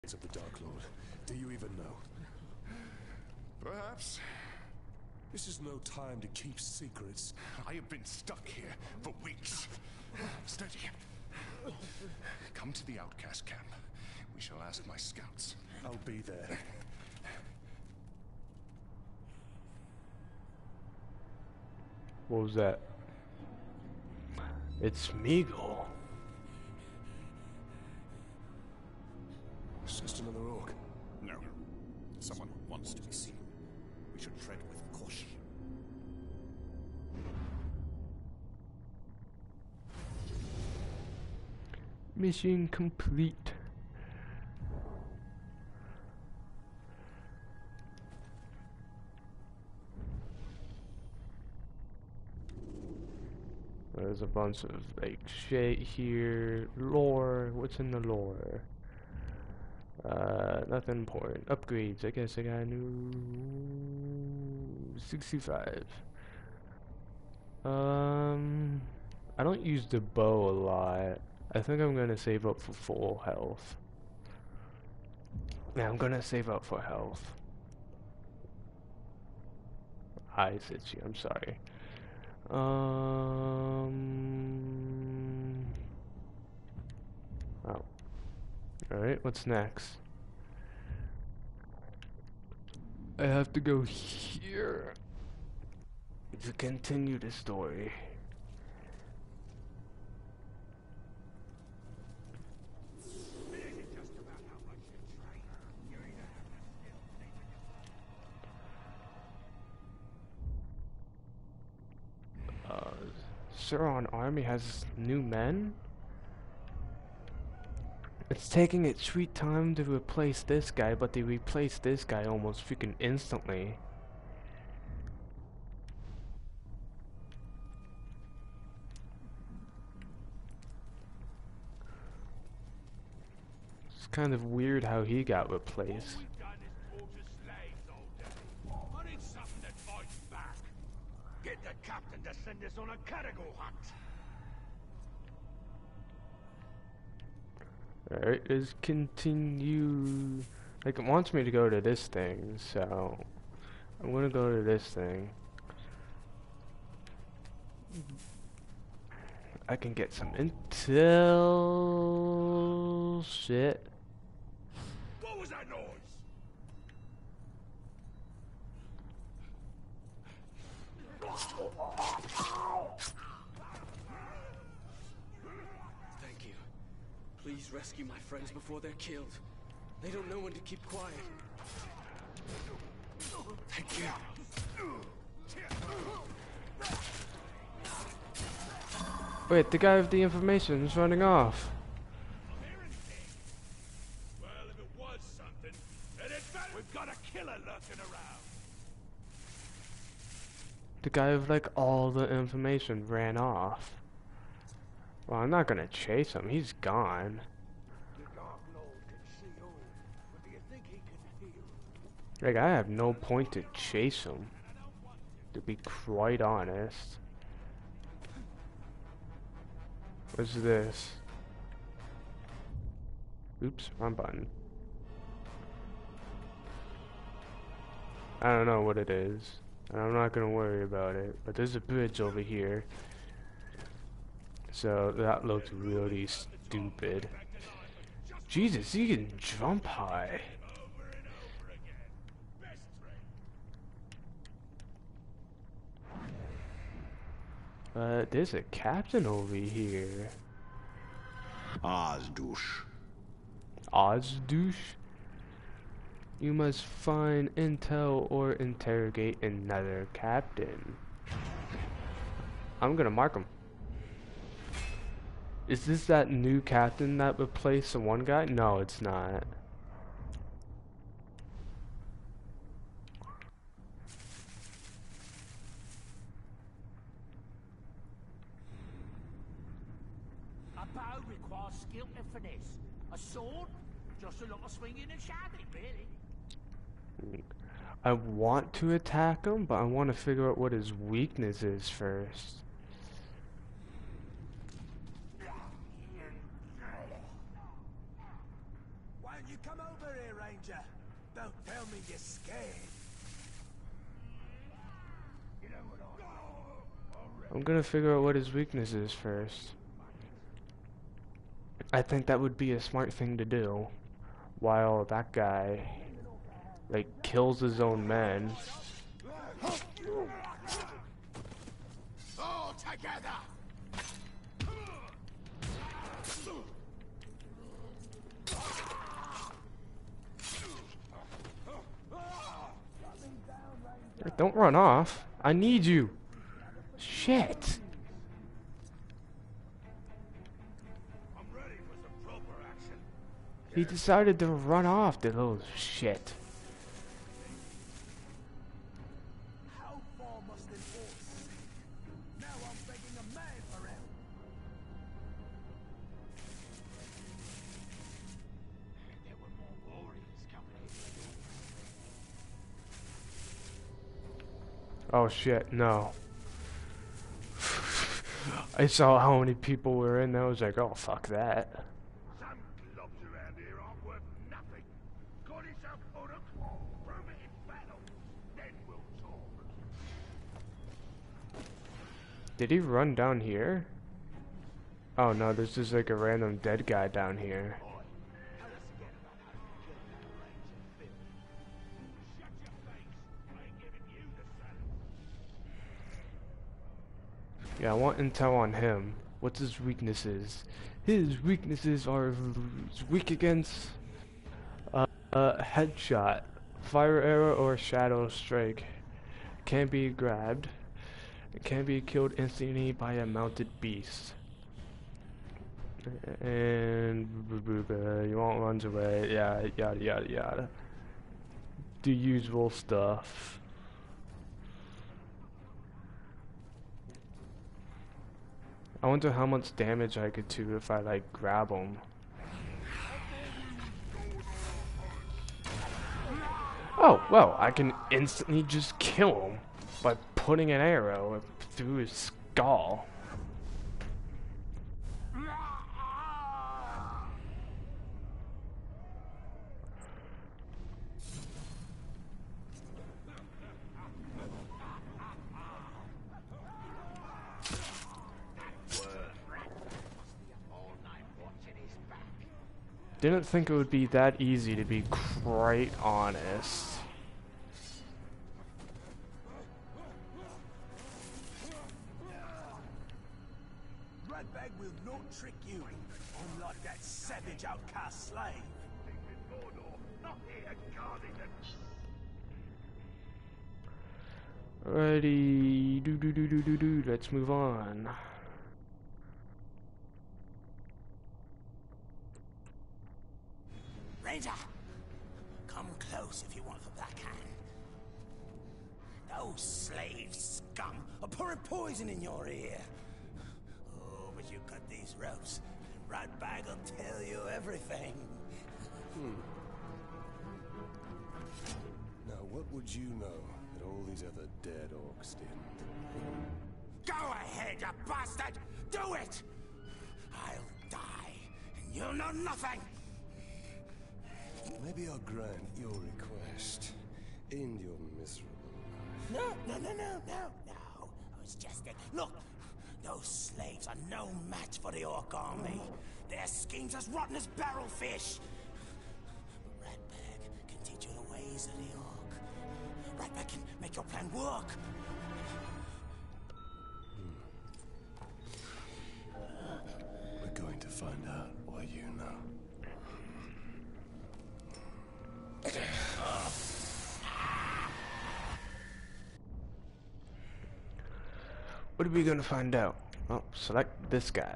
Of the Dark Lord. Do you even know? Perhaps. This is no time to keep secrets. I have been stuck here for weeks. Steady. Come to the outcast camp. We shall ask my scouts. I'll be there. What was that? It's Smeagol. It's just another orc. No. Someone who wants to be seen. We should tread with caution. Mission complete. There's a bunch of like shit here. Lore. What's in the lore? Nothing important. Upgrades. I guess I got a new 65. I don't use the bow a lot. I think I'm gonna save up for full health. Yeah, I'm gonna save up for health. Eyes itchy. I'm sorry. Oh. Alright, what's next? I have to go here to continue the story. Sauron army has new men? It's taking its sweet time to replace this guy, but they replaced this guy almost freaking instantly. It's kind of weird how he got replaced. Get the captain to send us on a cargo hunt. Alright, let's continue. Like, it wants me to go to this thing, so I'm gonna go to this thing. I can get some intel. Shit. What was that noise? Thank you. Please rescue my friends before they're killed. They don't know when to keep quiet. Thank you. Wait, the guy with the information is running off. Well, if it was something, then it better. We've got a killer lurking around. The guy with like all the information ran off. Well, I'm not gonna chase him. He's gone. The Dark Lord can see all, but do you think he can heal? Like, I have no point to chase him, to be quite honest. What's this? Oops, wrong button. I don't know what it is, and I'm not gonna worry about it, but there's a bridge over here. So that looks really stupid. Jesus, you can jump high. There's a captain over here. Ozdouche. Ozdouche? You must find intel or interrogate another captain. I'm gonna mark him. Is this that new captain that replaced the one guy? No, it's not. A bow requires skill and finesse. A sword, just a lot of swinging and shouting, really. I want to attack him, but I want to figure out what his weakness is first. Why don't you come over Over here, Ranger. Don't tell me you're scared. I'm gonna figure out what his weakness is first. I think that would be a smart thing to do. While that guy, like, kills his own men. All together! Don't run off. I need you. Shit. I'm ready for some proper action. He decided to run off, the little shit. How far must an horse sink? Now I'm begging a man for help. There were more warriors coming in. Oh shit, no. I saw how many people were in there. I was like, oh fuck that. Some globs around here aren't worth nothing. Call yourself Uruk, prove it in battle, then we'll talk. Did he run down here? Oh no, there's just like a random dead guy down here. Shut your face. I ain't giving you the saddle. Yeah, I want intel on him. What's his weaknesses? His weaknesses are weak against headshot, fire arrow, or shadow strike. Can be grabbed. Can be killed instantly by a mounted beast. And you won't runs away. Yeah, yada yada yada. The usual stuff. I wonder how much damage I could do if I like grab him. Oh, well, I can instantly just kill him by putting an arrow through his skull. Didn't think it would be that easy, to be quite honest. Ratbag will not trick you, unlike that savage outcast slave. Mordor, not here guarding them. Alrighty, do. Let's move on. Ranger, come close if you want the backhand. Those slave scum are pouring poison in your ear. Oh, but you cut these ropes, and Ratbag will tell you everything. Now, what would you know that all these other dead orcs didn't? Go ahead, you bastard! Do it! I'll die, and you'll know nothing! Maybe I'll grant your request. End your miserable life. No. I was just look, those slaves are no match for the orc army. Their schemes as rotten as barrelfish. But Ratbag can teach you the ways of the orc. Ratbag can make your plan work. We're going to find out what you know. What are we gonna find out? Oh, select this guy.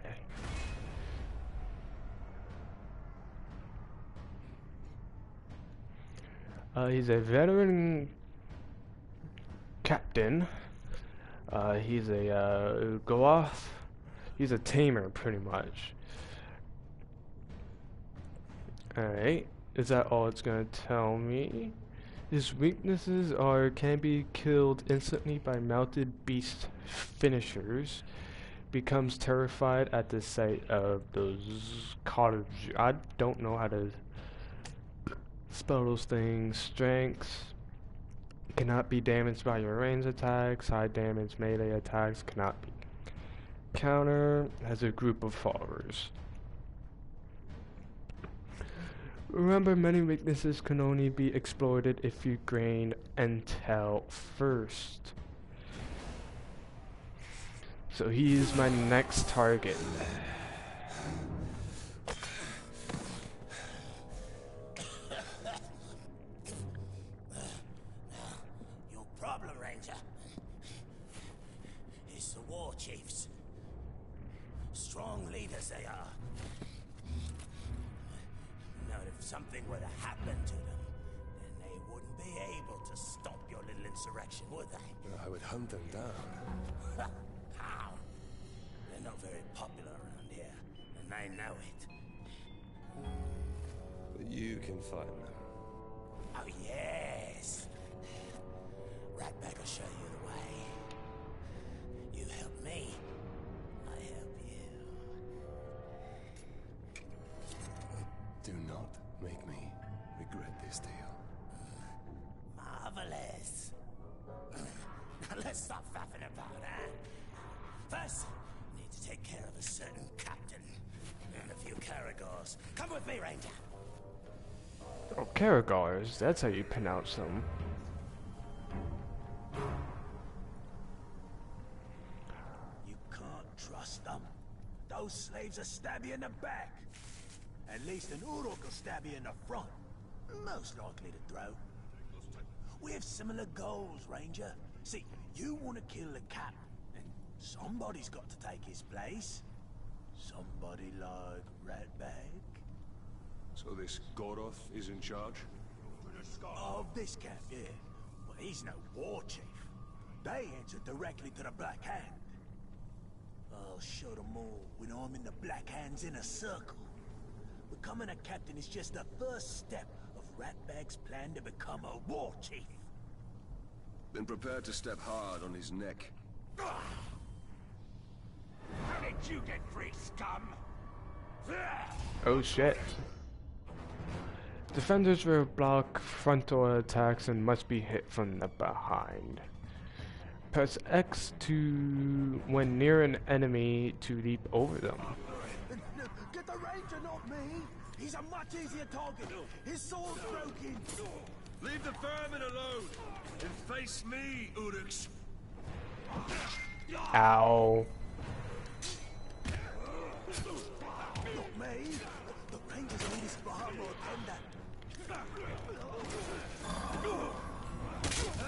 He's a veteran captain. He's a Goth. He's a tamer, pretty much. Alright, is that all it's gonna tell me? His weaknesses are can be killed instantly by mounted beast finishers. Becomes terrified at the sight of those cottage. I don't know how to dispel those things. Strengths cannot be damaged by your range attacks. High damage melee attacks cannot be counter. Has a group of followers. Remember, many weaknesses can only be exploited if you gain intel first. So he is my next target. Your problem, Ranger, is the war chiefs. Strong leaders they are. Now, if something were to happen to them, then they wouldn't be able to stop your little insurrection, would they? I would hunt them down. How? They're not very popular around here, and they know it. But you can find them. Oh, yes. Ratbag will show you the way. You help me, I help you. Do not make me regret this deal. Marvelous. Now let's stop faffing about, huh? First, need to take care of a certain captain and a few Caragors. Come with me, Ranger. Oh, Caragors, that's how you pronounce them. You can't trust them. Those slaves will stab you in the back. At least an Uruk will stab you in the front. Most likely to throw. We have similar goals, Ranger. See, you want to kill the cap, and somebody's got to take his place. Somebody like Ratbag. So this Goroth is in charge? Of this camp, yeah. Well, he's no war chief. They answer directly to the Black Hand. I'll show them all when I'm in the Black Hand's inner circle. Becoming a captain is just the first step of Ratbag's plan to become a war chief. Been prepared to step hard on his neck. How did you get free, scum? Oh shit. Defenders will block frontal attacks and must be hit from the behind. Press X to when near an enemy to leap over them. Get the Ranger, not me! He's a much easier target. His sword's broken. Leave the vermin alone and face me, Uruks. Ow. Not me. The Rangers are in this far more tender.